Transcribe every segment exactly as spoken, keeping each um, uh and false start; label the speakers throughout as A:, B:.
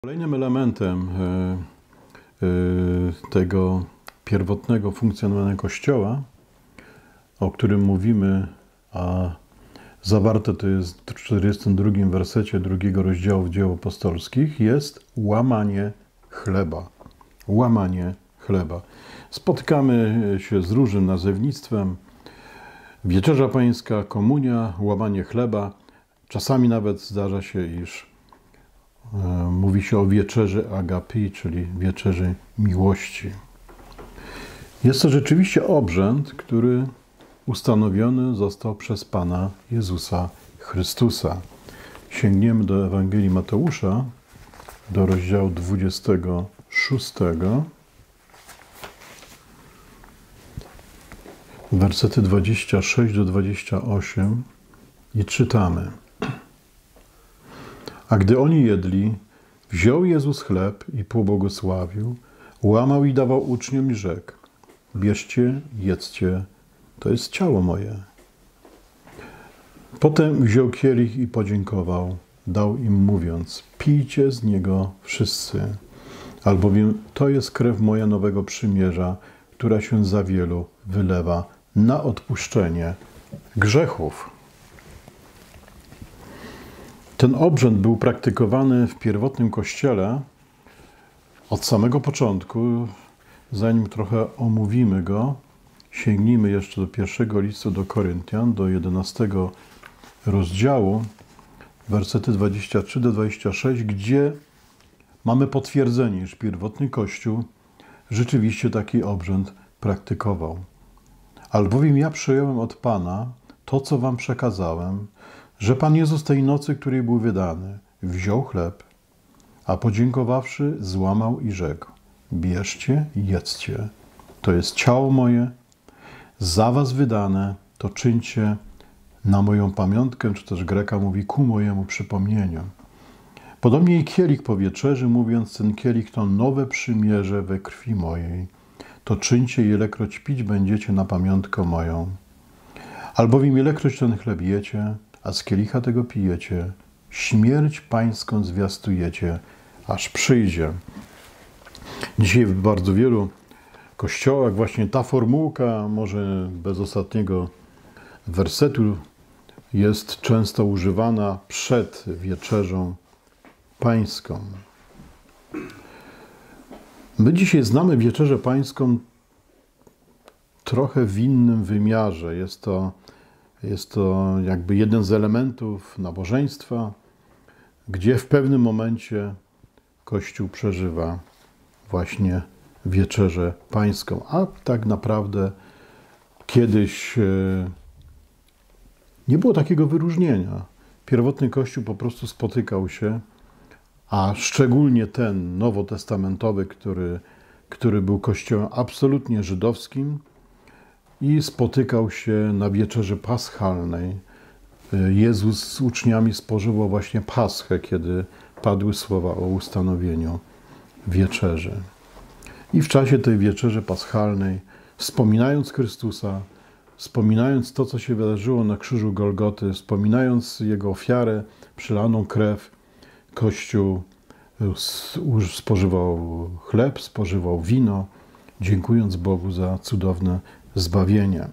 A: Kolejnym elementem tego pierwotnego funkcjonowania Kościoła, o którym mówimy, a zawarte to jest w czterdziestym drugim wersecie drugiego rozdziału Dzieł Apostolskich, jest łamanie chleba. Łamanie chleba. Spotykamy się z różnym nazewnictwem. Wieczerza Pańska, komunia, łamanie chleba. Czasami nawet zdarza się, iż mówi się o wieczerzy agapi, czyli wieczerzy miłości. Jest to rzeczywiście obrzęd, który ustanowiony został przez Pana Jezusa Chrystusa. Sięgniemy do Ewangelii Mateusza, do rozdziału dwudziestego szóstego, wersety dwadzieścia sześć do dwudziestego ósmego i czytamy. A gdy oni jedli, wziął Jezus chleb i pobłogosławił, łamał i dawał uczniom i rzekł: bierzcie, jedzcie, to jest ciało moje. Potem wziął kielich i podziękował, dał im mówiąc: pijcie z niego wszyscy, albowiem to jest krew moja nowego przymierza, która się za wielu wylewa na odpuszczenie grzechów. Ten obrzęd był praktykowany w pierwotnym Kościele od samego początku. Zanim trochę omówimy go, sięgnijmy jeszcze do pierwszego listu do Koryntian, do jedenastego rozdziału, wersety dwadzieścia trzy do dwudziestego szóstego, gdzie mamy potwierdzenie, iż pierwotny Kościół rzeczywiście taki obrzęd praktykował. Albowiem ja przyjąłem od Pana to, co wam przekazałem, że Pan Jezus tej nocy, której był wydany, wziął chleb, a podziękowawszy, złamał i rzekł: bierzcie i jedzcie, to jest ciało moje, za was wydane, to czyńcie na moją pamiątkę, czy też Greka mówi ku mojemu przypomnieniu. Podobnie i kielich po wieczerzy, mówiąc: ten kielich to nowe przymierze we krwi mojej, to czyńcie, ilekroć pić będziecie na pamiątkę moją. Albowiem ilekroć ten chleb jecie, a z kielicha tego pijecie, śmierć pańską zwiastujecie, aż przyjdzie. Dzisiaj w bardzo wielu kościołach właśnie ta formułka, może bez ostatniego wersetu, jest często używana przed wieczerzą pańską. My dzisiaj znamy wieczerzę pańską trochę w innym wymiarze. Jest to Jest to jakby jeden z elementów nabożeństwa, gdzie w pewnym momencie Kościół przeżywa właśnie wieczerzę pańską. A tak naprawdę kiedyś nie było takiego wyróżnienia. Pierwotny Kościół po prostu spotykał się, a szczególnie ten nowotestamentowy, który, który był kościołem absolutnie żydowskim, i spotykał się na wieczerzy paschalnej. Jezus z uczniami spożywał właśnie paschę, kiedy padły słowa o ustanowieniu wieczerzy. I w czasie tej wieczerzy paschalnej, wspominając Chrystusa, wspominając to, co się wydarzyło na krzyżu Golgoty, wspominając Jego ofiarę, przelaną krew, Kościół spożywał chleb, spożywał wino, dziękując Bogu za cudowne zbawienie.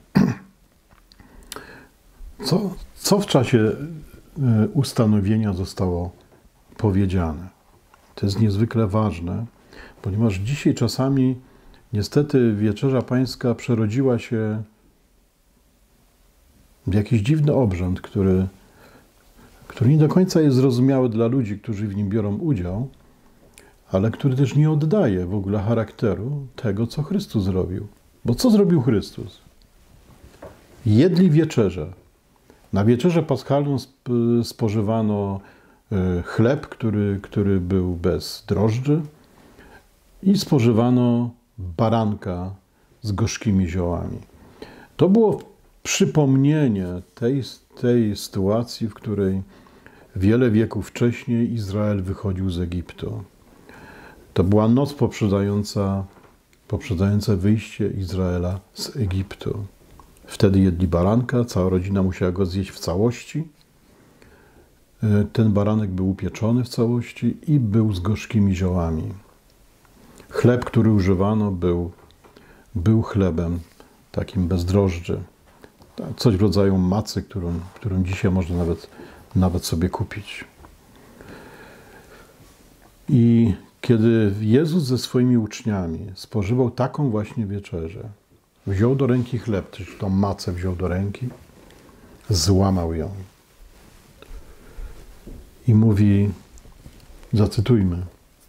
A: Co, co w czasie ustanowienia zostało powiedziane? To jest niezwykle ważne, ponieważ dzisiaj czasami niestety wieczerza pańska przerodziła się w jakiś dziwny obrzęd, który, który nie do końca jest zrozumiały dla ludzi, którzy w nim biorą udział, ale który też nie oddaje w ogóle charakteru tego, co Chrystus zrobił. Bo co zrobił Chrystus? Jedli wieczerzę. Na wieczerzę paschalną spożywano chleb, który, który był bez drożdży, i spożywano baranka z gorzkimi ziołami. To było przypomnienie tej, tej sytuacji, w której wiele wieków wcześniej Izrael wychodził z Egiptu. To była noc poprzedzająca poprzedzające wyjście Izraela z Egiptu. Wtedy jedli baranka, cała rodzina musiała go zjeść w całości. ten baranek był upieczony w całości i był z gorzkimi ziołami. Chleb, który używano, był, był chlebem takim bez drożdży. Coś w rodzaju macy, którą, którą dzisiaj można nawet, nawet sobie kupić. I kiedy Jezus ze swoimi uczniami spożywał taką właśnie wieczerzę, wziął do ręki chleb, czy tą macę wziął do ręki, złamał ją i mówi, zacytujmy: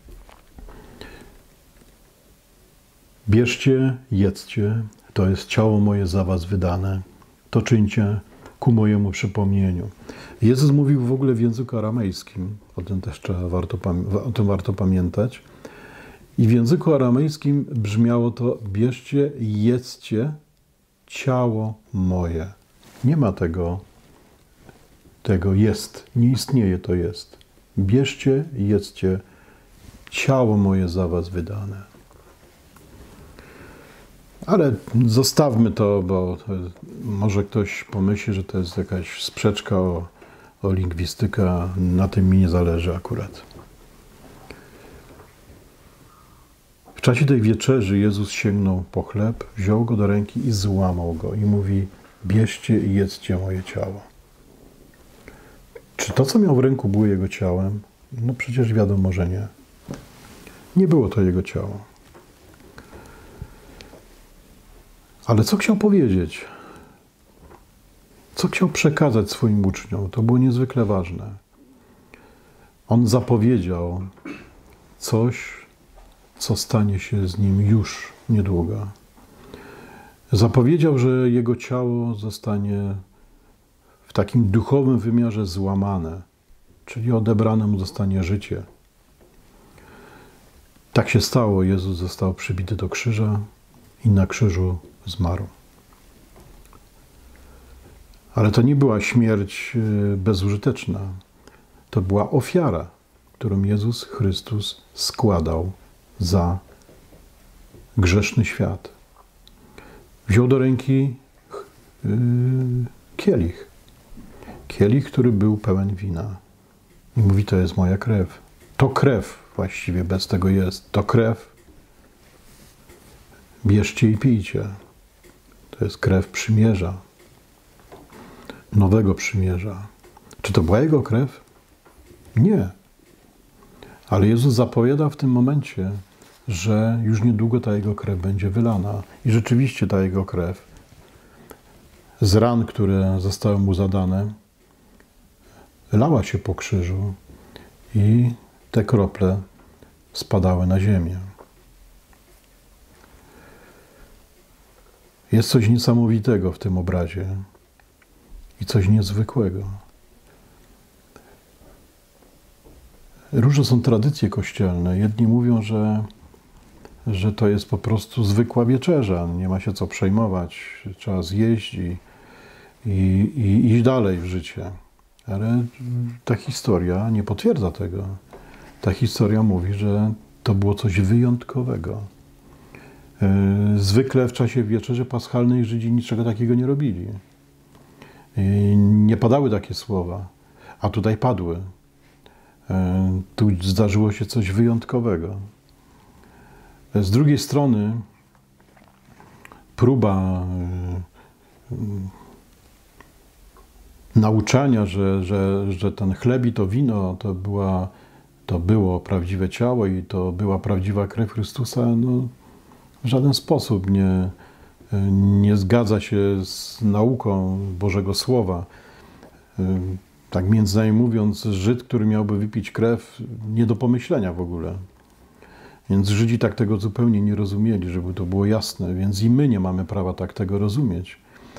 A: bierzcie, jedzcie, to jest ciało moje za was wydane, to czyńcie ku mojemu przypomnieniu. Jezus mówił w ogóle w języku aramejskim, o tym też trzeba, warto, o tym warto pamiętać. I w języku aramejskim brzmiało to: bierzcie, jedzcie, ciało moje. Nie ma tego, tego jest, nie istnieje to jest. Bierzcie, jedzcie, ciało moje za was wydane. Ale zostawmy to, bo może ktoś pomyśli, że to jest jakaś sprzeczka o, o lingwistykę. Na tym mi nie zależy akurat. W czasie tej wieczerzy Jezus sięgnął po chleb, wziął go do ręki i złamał go. I mówi: bierzcie i jedzcie moje ciało. Czy to, co miał w ręku, było jego ciałem? No przecież wiadomo, że nie. Nie było to jego ciało. Ale co chciał powiedzieć? Co chciał przekazać swoim uczniom? To było niezwykle ważne. On zapowiedział coś, co stanie się z nim już niedługo. Zapowiedział, że jego ciało zostanie w takim duchowym wymiarze złamane, czyli odebrane mu zostanie życie. Tak się stało. Jezus został przybity do krzyża i na krzyżu zmarł. Ale to nie była śmierć bezużyteczna. To była ofiara, którą Jezus Chrystus składał za grzeszny świat. Wziął do ręki yy, kielich. Kielich, który był pełen wina. I mówi: to jest moja krew. To krew właściwie, bez tego jest. To krew. Bierzcie i pijcie. To jest krew przymierza. Nowego przymierza. Czy to była jego krew? Nie. Ale Jezus zapowiada w tym momencie, że już niedługo ta jego krew będzie wylana. I rzeczywiście ta jego krew z ran, które zostały mu zadane, lała się po krzyżu i te krople spadały na ziemię. Jest coś niesamowitego w tym obrazie i coś niezwykłego. Różne są tradycje kościelne. Jedni mówią, że, że to jest po prostu zwykła wieczerza, nie ma się co przejmować, trzeba zjeść i, i, i iść dalej w życie. Ale ta historia nie potwierdza tego. Ta historia mówi, że to było coś wyjątkowego. Zwykle w czasie wieczerzy paschalnej Żydzi niczego takiego nie robili. Nie padały takie słowa, a tutaj padły. Tu zdarzyło się coś wyjątkowego. Z drugiej strony próba nauczania, że, że, że ten chleb i to wino to, była, to było prawdziwe ciało i to była prawdziwa krew Chrystusa, no, w żaden sposób nie, nie zgadza się z nauką Bożego Słowa. Tak między nami mówiąc, Żyd, który miałby wypić krew, nie do pomyślenia w ogóle. Więc Żydzi tak tego zupełnie nie rozumieli, żeby to było jasne, więc i my nie mamy prawa tak tego rozumieć.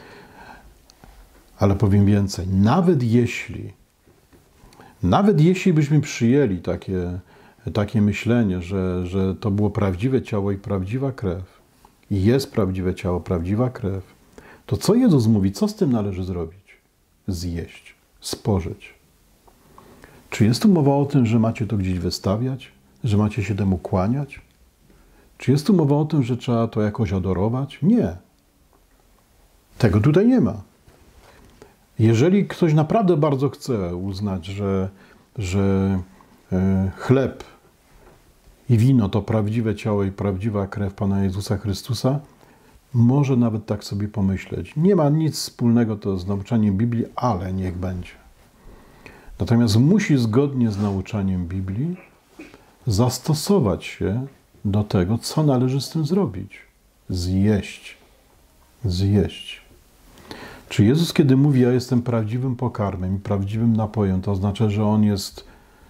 A: Ale powiem więcej, nawet jeśli, nawet jeśli byśmy przyjęli takie, takie myślenie, że, że to było prawdziwe ciało i prawdziwa krew, i jest prawdziwe ciało, prawdziwa krew, to co Jezus mówi, co z tym należy zrobić? Zjeść, spożyć. Czy jest tu mowa o tym, że macie to gdzieś wystawiać? Że macie się temu kłaniać? Czy jest tu mowa o tym, że trzeba to jakoś adorować? Nie. Tego tutaj nie ma. Jeżeli ktoś naprawdę bardzo chce uznać, że, że chleb i wino to prawdziwe ciało i prawdziwa krew Pana Jezusa Chrystusa, może nawet tak sobie pomyśleć. Nie ma nic wspólnego to z nauczaniem Biblii, ale niech będzie. Natomiast musi zgodnie z nauczaniem Biblii zastosować się do tego, co należy z tym zrobić. Zjeść. Zjeść. Czy Jezus, kiedy mówi, ja jestem prawdziwym pokarmem i prawdziwym napojem, to oznacza, że On jest,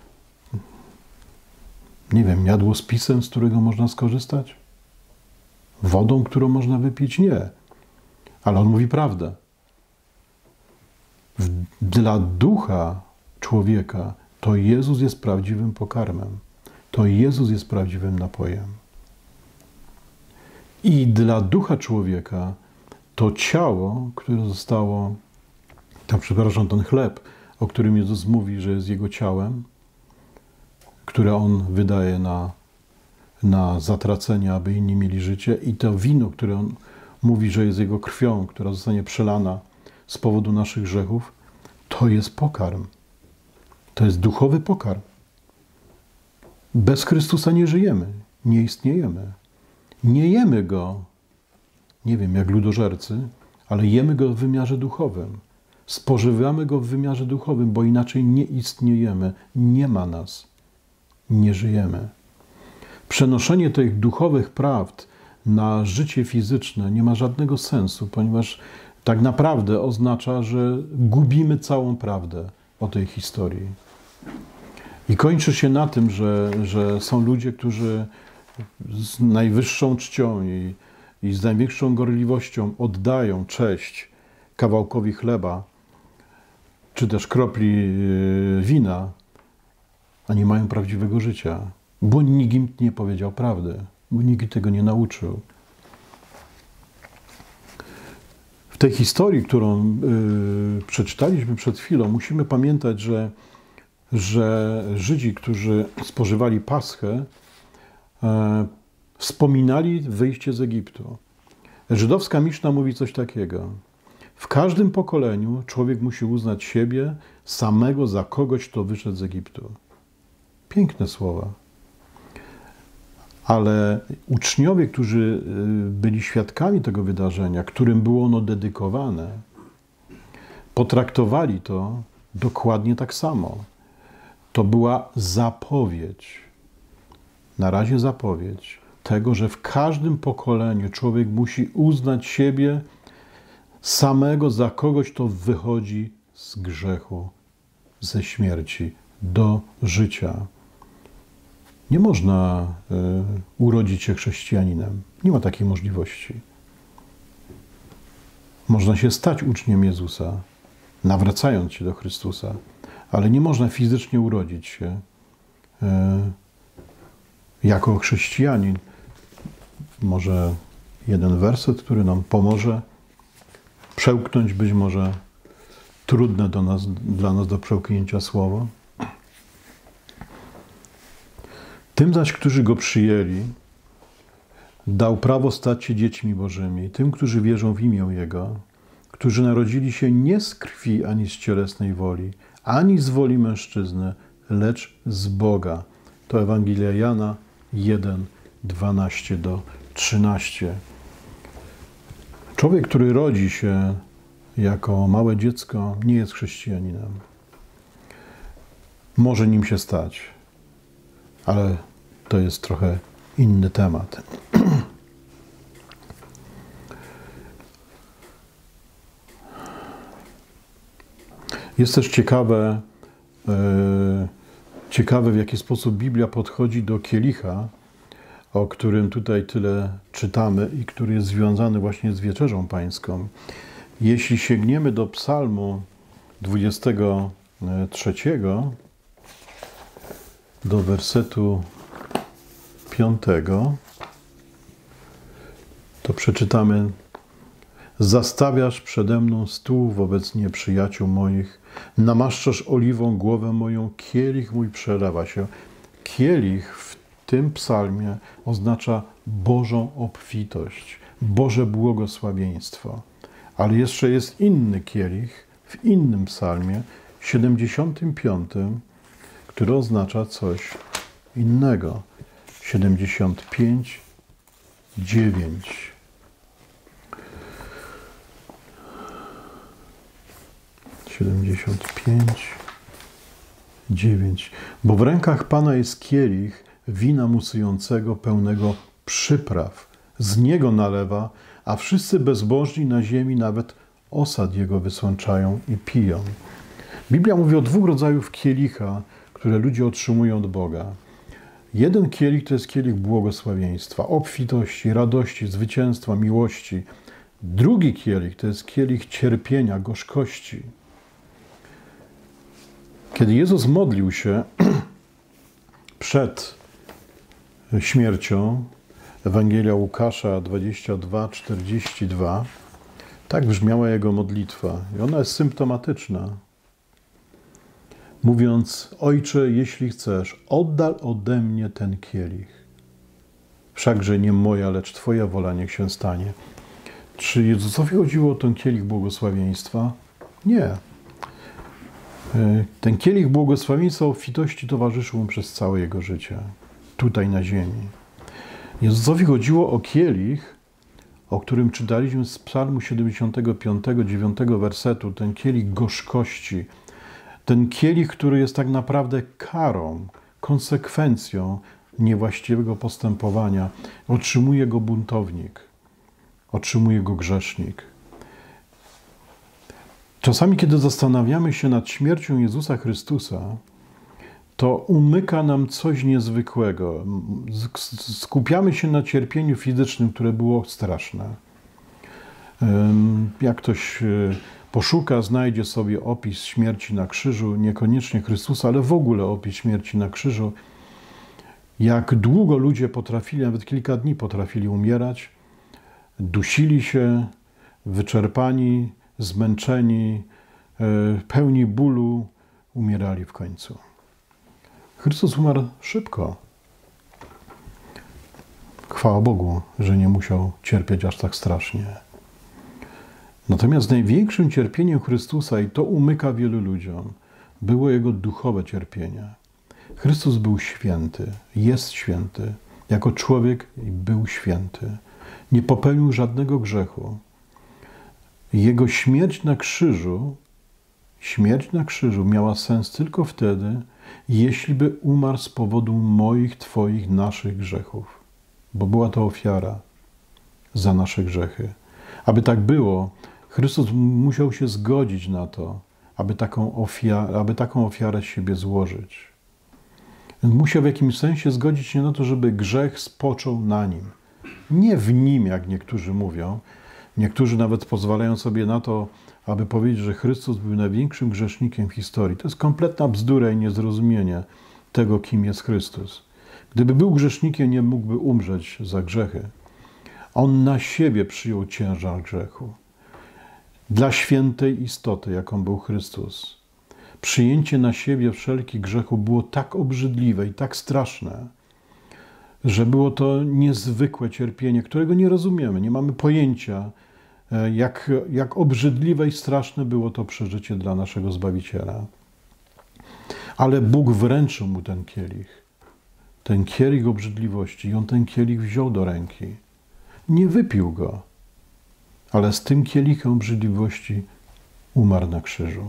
A: nie wiem, jadłospisem, z którego można skorzystać? Wodą, którą można wypić? Nie. Ale On mówi prawdę. Dla ducha człowieka to Jezus jest prawdziwym pokarmem. To Jezus jest prawdziwym napojem. I dla ducha człowieka to ciało, które zostało, tam przepraszam, ten chleb, o którym Jezus mówi, że jest Jego ciałem, które On wydaje na, na zatracenie, aby inni mieli życie, i to wino, które On mówi, że jest Jego krwią, która zostanie przelana z powodu naszych grzechów, to jest pokarm. To jest duchowy pokarm. Bez Chrystusa nie żyjemy, nie istniejemy. Nie jemy Go, nie wiem, jak ludożercy, ale jemy Go w wymiarze duchowym. Spożywamy Go w wymiarze duchowym, bo inaczej nie istniejemy. Nie ma nas. Nie żyjemy. Przenoszenie tych duchowych prawd na życie fizyczne nie ma żadnego sensu, ponieważ tak naprawdę oznacza, że gubimy całą prawdę o tej historii. I kończy się na tym, że, że są ludzie, którzy z najwyższą czcią i, i z największą gorliwością oddają cześć kawałkowi chleba, czy też kropli wina, a nie mają prawdziwego życia, bo nikt im nie powiedział prawdy, bo nikt tego nie nauczył. W tej historii, którą y, przeczytaliśmy przed chwilą, musimy pamiętać, że, że Żydzi, którzy spożywali Paschę, y, wspominali wyjście z Egiptu. Żydowska Miszna mówi coś takiego. W każdym pokoleniu człowiek musi uznać siebie samego za kogoś, kto wyszedł z Egiptu. Piękne słowa. Ale uczniowie, którzy byli świadkami tego wydarzenia, którym było ono dedykowane, potraktowali to dokładnie tak samo. To była zapowiedź, na razie zapowiedź tego, że w każdym pokoleniu człowiek musi uznać siebie samego za kogoś, kto wychodzi z grzechu, ze śmierci do życia. Nie można y, urodzić się chrześcijaninem. Nie ma takiej możliwości. Można się stać uczniem Jezusa, nawracając się do Chrystusa, ale nie można fizycznie urodzić się y, jako chrześcijanin. Może jeden werset, który nam pomoże przełknąć być może trudne do nas, dla nas do przełknięcia słowo. Tym zaś, którzy Go przyjęli, dał prawo stać się dziećmi Bożymi, tym, którzy wierzą w imię Jego, którzy narodzili się nie z krwi ani z cielesnej woli, ani z woli mężczyzny, lecz z Boga. To Ewangelia Jana jeden, dwanaście do trzynastu. Człowiek, który rodzi się jako małe dziecko, nie jest chrześcijaninem. Może nim się stać, ale to jest trochę inny temat. Jest też ciekawe, e, ciekawe, w jaki sposób Biblia podchodzi do kielicha, o którym tutaj tyle czytamy i który jest związany właśnie z Wieczerzą Pańską. Jeśli sięgniemy do Psalmu dwudziestego trzeciego, do wersetu piątego, to przeczytamy: Zastawiasz przede mną stół wobec nieprzyjaciół moich, namaszczasz oliwą głowę moją, kielich mój przelewa się. Kielich w tym psalmie oznacza Bożą obfitość, Boże błogosławieństwo. Ale jeszcze jest inny kielich w innym psalmie, siedemdziesiątym piątym, który oznacza coś innego. siedemdziesiąt pięć, dziewięć. siedemdziesiąt pięć, dziewięć. Bo w rękach Pana jest kielich wina musującego, pełnego przypraw. Z niego nalewa, a wszyscy bezbożni na ziemi nawet osad jego wysłączają i piją. Biblia mówi o dwóch rodzajów kielicha, które ludzie otrzymują od Boga. Jeden kielich to jest kielich błogosławieństwa, obfitości, radości, zwycięstwa, miłości. Drugi kielich to jest kielich cierpienia, gorzkości. Kiedy Jezus modlił się przed śmiercią, Ewangelia Łukasza dwadzieścia dwa, czterdzieści dwa, tak brzmiała jego modlitwa i ona jest symptomatyczna. Mówiąc: Ojcze, jeśli chcesz, oddal ode mnie ten kielich. Wszakże nie moja, lecz Twoja wola niech się stanie. Czy Jezusowi chodziło o ten kielich błogosławieństwa? Nie. Ten kielich błogosławieństwa obfitości towarzyszył mu przez całe jego życie, tutaj na ziemi. Jezusowi chodziło o kielich, o którym czytaliśmy z Psalmu siedemdziesiątego piątego, dziewiątego wersetu, ten kielich gorzkości, ten kielich, który jest tak naprawdę karą, konsekwencją niewłaściwego postępowania. Otrzymuje go buntownik, otrzymuje go grzesznik. Czasami, kiedy zastanawiamy się nad śmiercią Jezusa Chrystusa, to umyka nam coś niezwykłego. Skupiamy się na cierpieniu fizycznym, które było straszne. Jak ktoś poszuka, znajdzie sobie opis śmierci na krzyżu, niekoniecznie Chrystusa, ale w ogóle opis śmierci na krzyżu. Jak długo ludzie potrafili, nawet kilka dni potrafili umierać, dusili się, wyczerpani, zmęczeni, pełni bólu, umierali w końcu. Chrystus umarł szybko. Chwała Bogu, że nie musiał cierpieć aż tak strasznie. Natomiast największym cierpieniem Chrystusa, i to umyka wielu ludziom, było Jego duchowe cierpienie. Chrystus był święty, jest święty. Jako człowiek był święty. Nie popełnił żadnego grzechu. Jego śmierć na krzyżu, śmierć na krzyżu miała sens tylko wtedy, jeśli by umarł z powodu moich, Twoich, naszych grzechów. Bo była to ofiara za nasze grzechy. Aby tak było, Chrystus musiał się zgodzić na to, aby taką ofiarę, aby taką ofiarę z siebie złożyć. Musiał w jakimś sensie zgodzić się na to, żeby grzech spoczął na Nim. Nie w Nim, jak niektórzy mówią. Niektórzy nawet pozwalają sobie na to, aby powiedzieć, że Chrystus był największym grzesznikiem w historii. To jest kompletna bzdura i niezrozumienie tego, kim jest Chrystus. Gdyby był grzesznikiem, nie mógłby umrzeć za grzechy. On na siebie przyjął ciężar grzechu. Dla świętej istoty, jaką był Chrystus, przyjęcie na siebie wszelkich grzechów było tak obrzydliwe i tak straszne, że było to niezwykłe cierpienie, którego nie rozumiemy, nie mamy pojęcia, jak, jak obrzydliwe i straszne było to przeżycie dla naszego Zbawiciela. Ale Bóg wręczył mu ten kielich, ten kielich obrzydliwości i on ten kielich wziął do ręki. Nie wypił go, ale z tym kielichem obrzydliwości umarł na krzyżu.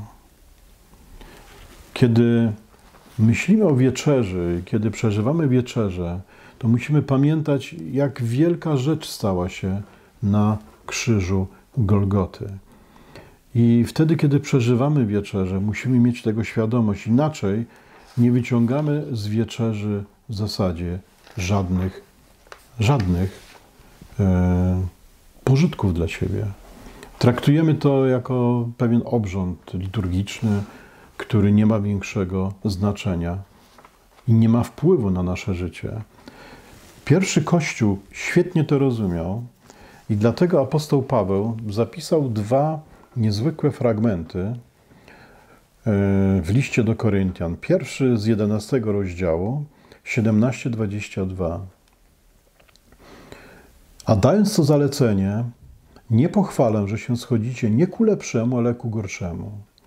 A: Kiedy myślimy o wieczerzy, kiedy przeżywamy wieczerzę, to musimy pamiętać, jak wielka rzecz stała się na krzyżu Golgoty. I wtedy, kiedy przeżywamy wieczerzę, musimy mieć tego świadomość. Inaczej nie wyciągamy z wieczerzy w zasadzie żadnych, żadnych e, pożytków dla siebie. Traktujemy to jako pewien obrząd liturgiczny, który nie ma większego znaczenia i nie ma wpływu na nasze życie. Pierwszy Kościół świetnie to rozumiał i dlatego apostoł Paweł zapisał dwa niezwykłe fragmenty w liście do Koryntian. Pierwszy z jedenastego rozdziału, siedemnaście dwadzieścia dwa. A dając to zalecenie, nie pochwalę, że się schodzicie nie ku lepszemu, ale ku gorszemu.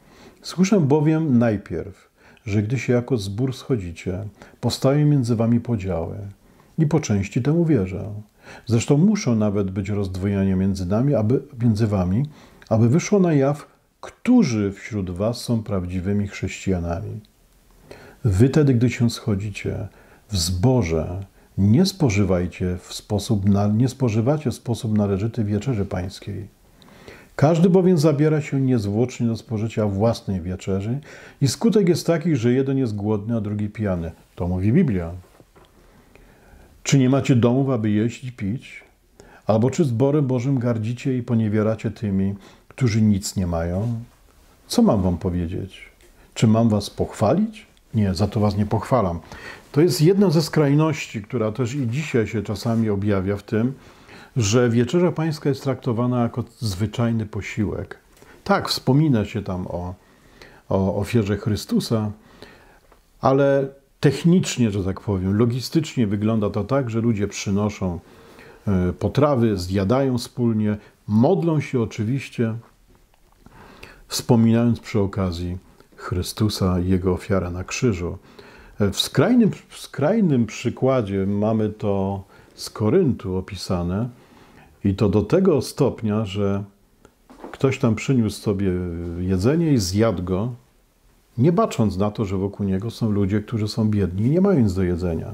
A: Słyszę bowiem najpierw, że gdy się jako zbór schodzicie, powstają między wami podziały. I po części temu wierzę. Zresztą muszą nawet być rozdwojenia między nami, aby, między wami, aby wyszło na jaw, którzy wśród was są prawdziwymi chrześcijanami. Wy tedy, gdy się schodzicie w zborze, nie spożywajcie w sposób, nie spożywacie w sposób należyty wieczerzy pańskiej. Każdy bowiem zabiera się niezwłocznie do spożycia własnej wieczerzy i skutek jest taki, że jeden jest głodny, a drugi pijany. To mówi Biblia. Czy nie macie domów, aby jeść i pić? Albo czy zborem Bożym gardzicie i poniewieracie tymi, którzy nic nie mają? Co mam wam powiedzieć? Czy mam was pochwalić? Nie, za to was nie pochwalam. To jest jedna ze skrajności, która też i dzisiaj się czasami objawia w tym, że wieczerza pańska jest traktowana jako zwyczajny posiłek. Tak, wspomina się tam o, o ofierze Chrystusa, ale technicznie, że tak powiem, logistycznie wygląda to tak, że ludzie przynoszą potrawy, zjadają wspólnie, modlą się oczywiście, wspominając przy okazji Chrystusa i Jego ofiarę na krzyżu. W skrajnym, w skrajnym przykładzie mamy to z Koryntu opisane i to do tego stopnia, że ktoś tam przyniósł sobie jedzenie i zjadł go, nie bacząc na to, że wokół niego są ludzie, którzy są biedni i nie mają nic do jedzenia.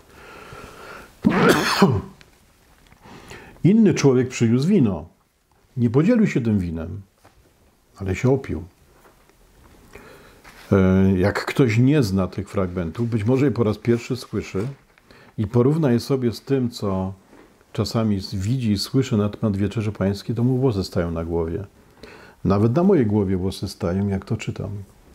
A: Inny człowiek przyniósł wino. Nie podzielił się tym winem, ale się opił. Jak ktoś nie zna tych fragmentów, być może je po raz pierwszy słyszy i porówna je sobie z tym, co czasami widzi i słyszy na temat Wieczerzy Pańskiej, to mu włosy stają na głowie. Nawet na mojej głowie włosy stają, jak to czytam.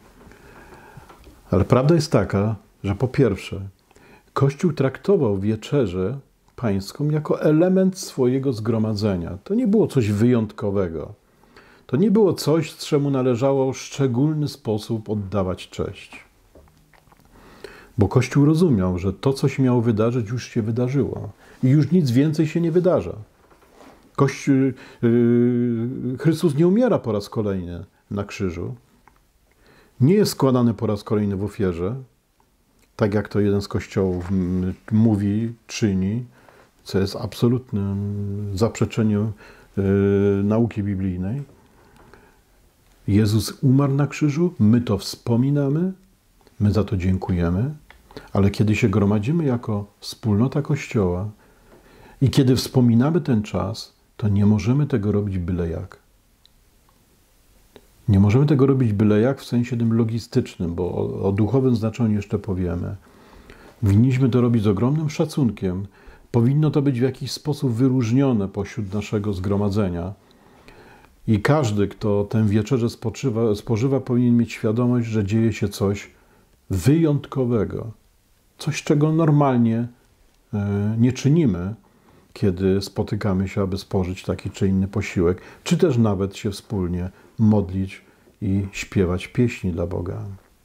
A: Ale prawda jest taka, że po pierwsze, Kościół traktował Wieczerzę Pańską jako element swojego zgromadzenia. To nie było coś wyjątkowego. To nie było coś, czemu należało w szczególny sposób oddawać cześć. Bo Kościół rozumiał, że to, co się miało wydarzyć, już się wydarzyło. I już nic więcej się nie wydarza. Kościół, yy, Chrystus nie umiera po raz kolejny na krzyżu. Nie jest składany po raz kolejny w ofierze, tak jak to jeden z kościołów mówi, czyni, co jest absolutnym zaprzeczeniem yy, nauki biblijnej. Jezus umarł na krzyżu, my to wspominamy, my za to dziękujemy, ale kiedy się gromadzimy jako wspólnota Kościoła i kiedy wspominamy ten czas, to nie możemy tego robić byle jak. Nie możemy tego robić byle jak w sensie tym logistycznym, bo o, o duchowym znaczeniu jeszcze powiemy. Winniśmy to robić z ogromnym szacunkiem. Powinno to być w jakiś sposób wyróżnione pośród naszego zgromadzenia. I każdy, kto tę wieczerzę spoczywa, spożywa, powinien mieć świadomość, że dzieje się coś wyjątkowego. Coś, czego normalnie nie czynimy, kiedy spotykamy się, aby spożyć taki czy inny posiłek, czy też nawet się wspólnie modlić i śpiewać pieśni dla Boga.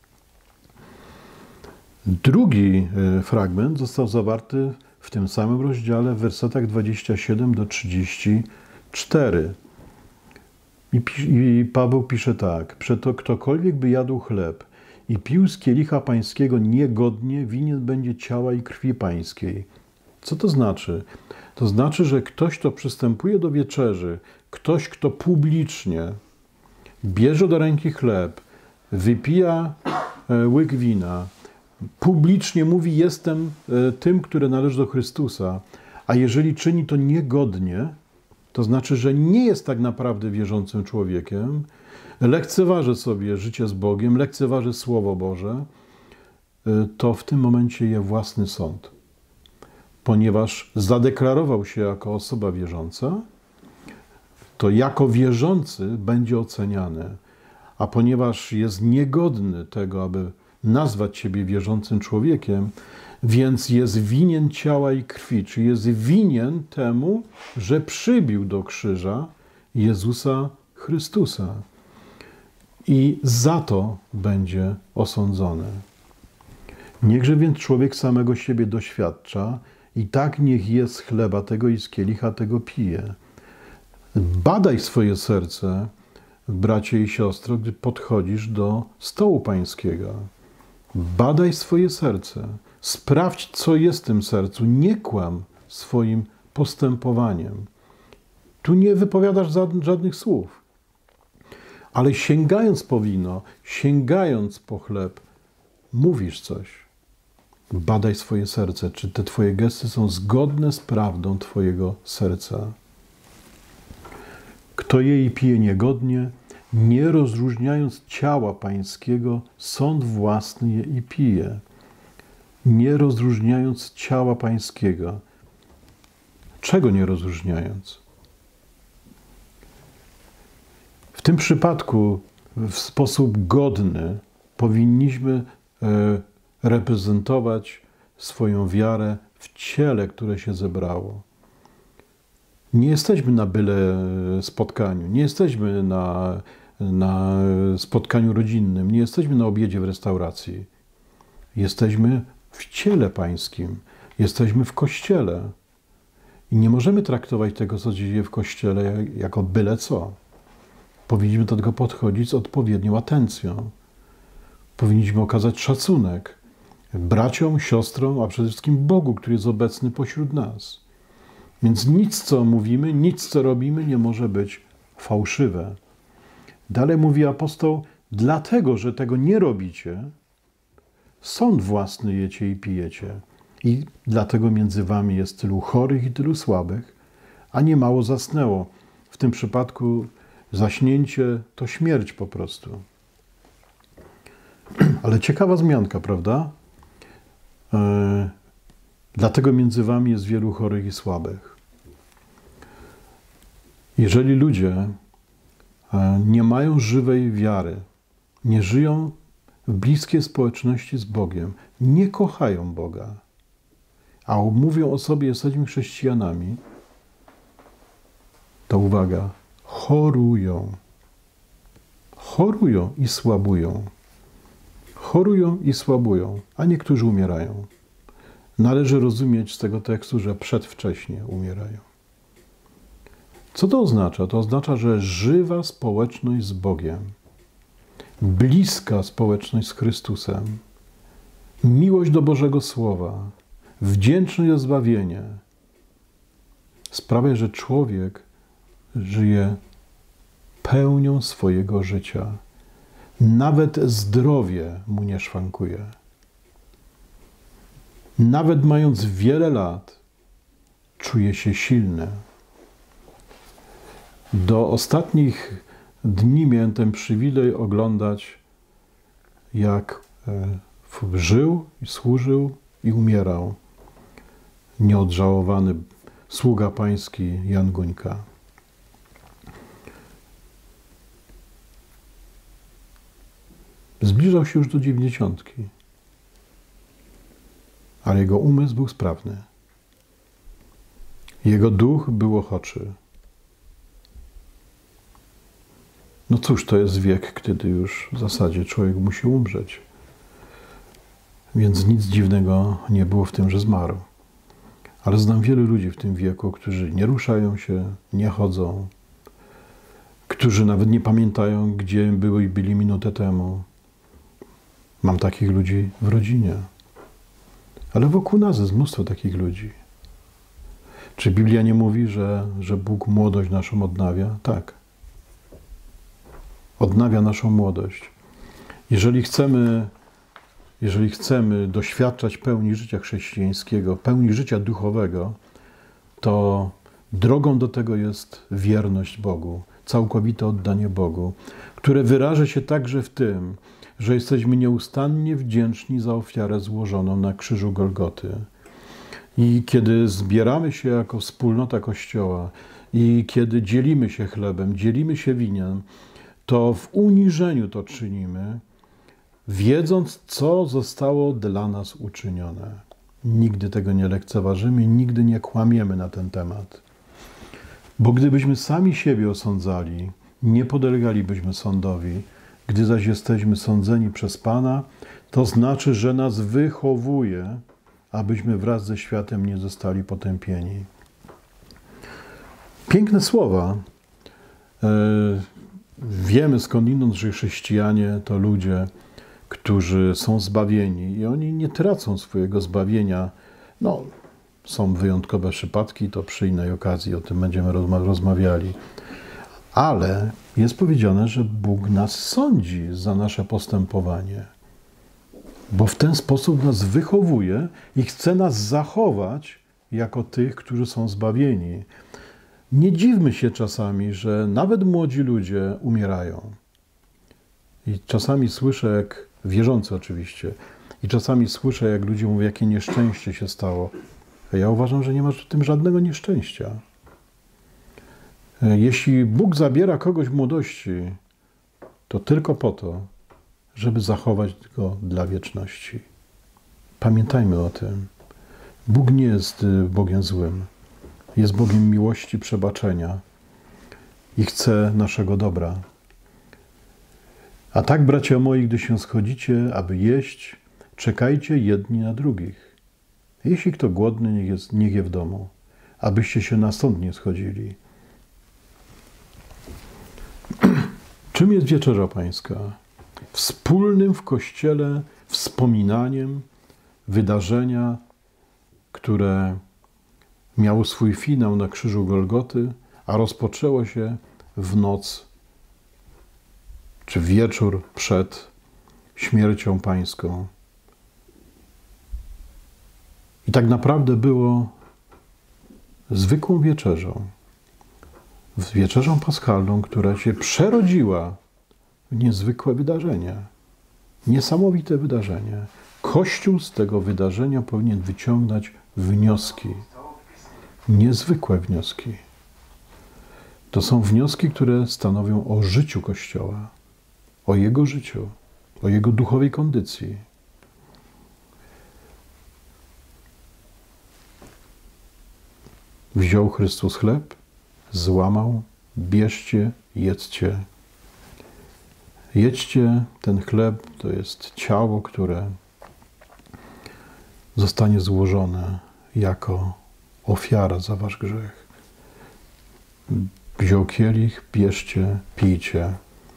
A: Drugi fragment został zawarty w tym samym rozdziale w wersetach dwudziestym siódmym do trzydziestego czwartego. I, I Paweł pisze tak: przeto ktokolwiek by jadł chleb i pił z kielicha pańskiego niegodnie, winien będzie ciała i krwi pańskiej. Co to znaczy? To znaczy, że ktoś, kto przystępuje do wieczerzy, ktoś, kto publicznie bierze do ręki chleb, wypija łyk wina, publicznie mówi: jestem tym, który należy do Chrystusa, a jeżeli czyni to niegodnie, to znaczy, że nie jest tak naprawdę wierzącym człowiekiem, lekceważy sobie życie z Bogiem, lekceważy Słowo Boże, to w tym momencie je własny sąd. Ponieważ zadeklarował się jako osoba wierząca, to jako wierzący będzie oceniany. A ponieważ jest niegodny tego, aby nazwać siebie wierzącym człowiekiem, więc jest winien ciała i krwi, czy jest winien temu, że przybił do krzyża Jezusa Chrystusa. I za to będzie osądzony. Niechże więc człowiek samego siebie doświadcza i tak niech je z chleba tego i z kielicha tego pije. Badaj swoje serce, bracie i siostro, gdy podchodzisz do stołu pańskiego. Badaj swoje serce. Sprawdź, co jest w tym sercu. Nie kłam swoim postępowaniem. Tu nie wypowiadasz żadnych słów. Ale sięgając po wino, sięgając po chleb, mówisz coś. Badaj swoje serce. Czy te twoje gesty są zgodne z prawdą twojego serca? Kto je i pije niegodnie, nie rozróżniając ciała pańskiego, sąd własny je i pije. Nie rozróżniając ciała pańskiego. Czego nie rozróżniając? W tym przypadku w sposób godny powinniśmy reprezentować swoją wiarę w ciele, które się zebrało. Nie jesteśmy na byle spotkaniu, nie jesteśmy na, na spotkaniu rodzinnym, nie jesteśmy na obiedzie w restauracji. Jesteśmy w ciele pańskim, jesteśmy w Kościele. I nie możemy traktować tego, co się dzieje w Kościele, jako byle co. Powinniśmy do tego podchodzić z odpowiednią atencją. Powinniśmy okazać szacunek braciom, siostrom, a przede wszystkim Bogu, który jest obecny pośród nas. Więc nic, co mówimy, nic, co robimy, nie może być fałszywe. Dalej mówi apostoł, dlatego, że tego nie robicie, sąd własny jecie i pijecie. I dlatego między wami jest tylu chorych i tylu słabych, a niemało zasnęło. W tym przypadku zaśnięcie to śmierć po prostu. Ale ciekawa wzmianka, prawda? E, dlatego między wami jest wielu chorych i słabych. Jeżeli ludzie e, nie mają żywej wiary, nie żyją w bliskiej społeczności z Bogiem, nie kochają Boga, a mówią o sobie, jesteśmy chrześcijanami, to uwaga, chorują. Chorują i słabują. Chorują i słabują, a niektórzy umierają. Należy rozumieć z tego tekstu, że przedwcześnie umierają. Co to oznacza? To oznacza, że żywa społeczność z Bogiem, bliska społeczność z Chrystusem, miłość do Bożego Słowa, wdzięczność za zbawienie sprawia, że człowiek żyje pełnią swojego życia. Nawet zdrowie mu nie szwankuje. Nawet mając wiele lat, czuje się silny. Do ostatnich dni miałem ten przywilej oglądać, jak żył i służył i umierał nieodżałowany sługa pański Jan Guńka. Zbliżał się już do dziewięćdziesiątki, ale jego umysł był sprawny. Jego duch był ochoczy. No cóż, to jest wiek, kiedy już w zasadzie człowiek musi umrzeć. Więc nic dziwnego nie było w tym, że zmarł. Ale znam wielu ludzi w tym wieku, którzy nie ruszają się, nie chodzą, którzy nawet nie pamiętają, gdzie były i byli minutę temu. Mam takich ludzi w rodzinie. Ale wokół nas jest mnóstwo takich ludzi. Czy Biblia nie mówi, że, że Bóg młodość naszą odnawia? Tak. Odnawia naszą młodość. Jeżeli chcemy, jeżeli chcemy doświadczać pełni życia chrześcijańskiego, pełni życia duchowego, to drogą do tego jest wierność Bogu, całkowite oddanie Bogu, które wyraża się także w tym, że jesteśmy nieustannie wdzięczni za ofiarę złożoną na krzyżu Golgoty. I kiedy zbieramy się jako wspólnota Kościoła i kiedy dzielimy się chlebem, dzielimy się winem, to w uniżeniu to czynimy, wiedząc, co zostało dla nas uczynione. Nigdy tego nie lekceważymy, nigdy nie kłamiemy na ten temat. Bo gdybyśmy sami siebie osądzali, nie podlegalibyśmy sądowi. Gdy zaś jesteśmy sądzeni przez Pana, to znaczy, że nas wychowuje, abyśmy wraz ze światem nie zostali potępieni. Piękne słowa. Wiemy skądinąd, że chrześcijanie to ludzie, którzy są zbawieni i oni nie tracą swojego zbawienia. No, są wyjątkowe przypadki, to przy innej okazji o tym będziemy rozmawiali. Ale jest powiedziane, że Bóg nas sądzi za nasze postępowanie, bo w ten sposób nas wychowuje i chce nas zachować jako tych, którzy są zbawieni. Nie dziwmy się czasami, że nawet młodzi ludzie umierają. I czasami słyszę, jak wierzący oczywiście, i czasami słyszę, jak ludzie mówią, jakie nieszczęście się stało. A ja uważam, że nie ma w tym żadnego nieszczęścia. Jeśli Bóg zabiera kogoś w młodości, to tylko po to, żeby zachować go dla wieczności. Pamiętajmy o tym. Bóg nie jest Bogiem złym. Jest Bogiem miłości, przebaczenia i chce naszego dobra. A tak, bracia moi, gdy się schodzicie, aby jeść, czekajcie jedni na drugich. Jeśli kto głodny, niech, jest, niech je w domu, abyście się na sąd nie schodzili. Czym jest Wieczerza Pańska? Wspólnym w Kościele wspominaniem wydarzenia, które miało swój finał na krzyżu Golgoty, a rozpoczęło się w noc czy wieczór przed śmiercią Pańską. I tak naprawdę było zwykłą wieczerzą. Wieczerzą paschalną, która się przerodziła w niezwykłe wydarzenie. Niesamowite wydarzenie. Kościół z tego wydarzenia powinien wyciągnąć wnioski. Niezwykłe wnioski. To są wnioski, które stanowią o życiu Kościoła, o jego życiu, o jego duchowej kondycji. Wziął Chrystus chleb, złamał, bierzcie, jedzcie. Jedźcie ten chleb, to jest ciało, które zostanie złożone jako ofiara za wasz grzech. Wziął kielich, bierzcie, pijcie.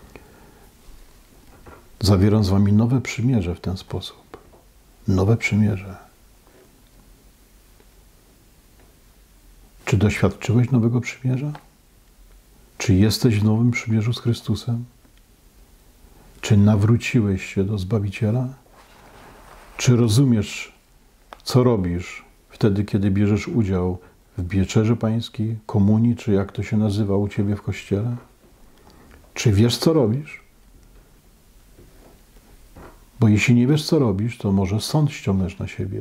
A: Zawieram z wami nowe przymierze w ten sposób. Nowe przymierze. Czy doświadczyłeś nowego przymierza? Czy jesteś w nowym przymierzu z Chrystusem? Czy nawróciłeś się do Zbawiciela? Czy rozumiesz, co robisz wtedy, kiedy bierzesz udział w Wieczerzy Pańskiej, komunii, czy jak to się nazywa u ciebie w Kościele? Czy wiesz, co robisz? Bo jeśli nie wiesz, co robisz, to może sąd ściągniesz na siebie.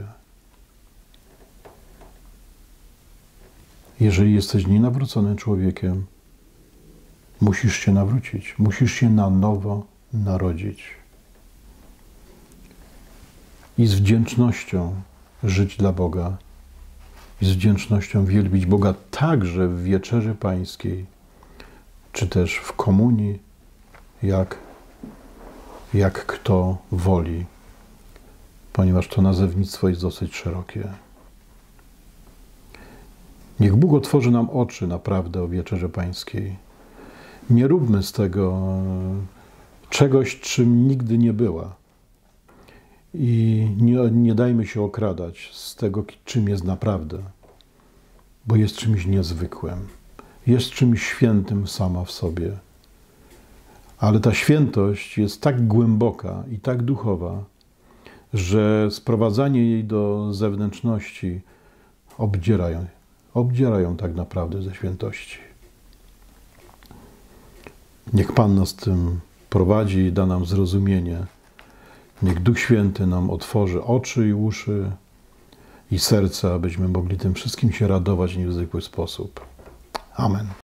A: Jeżeli jesteś nienawróconym człowiekiem, musisz się nawrócić. Musisz się na nowo narodzić. I z wdzięcznością żyć dla Boga. I z wdzięcznością wielbić Boga także w Wieczerzy Pańskiej, czy też w komunii, jak, jak kto woli. Ponieważ to nazewnictwo jest dosyć szerokie. Niech Bóg otworzy nam oczy naprawdę o Wieczerzy Pańskiej. Nie róbmy z tego czegoś, czym nigdy nie była. I nie, nie dajmy się okradać z tego, czym jest naprawdę. Bo jest czymś niezwykłym. Jest czymś świętym sama w sobie. Ale ta świętość jest tak głęboka i tak duchowa, że sprowadzanie jej do zewnętrzności obdzierają, obdzierają tak naprawdę ze świętości. Niech Pan nas tym prowadzi i da nam zrozumienie. Niech Duch Święty nam otworzy oczy i uszy i serca, abyśmy mogli tym wszystkim się radować w niezwykły sposób. Amen.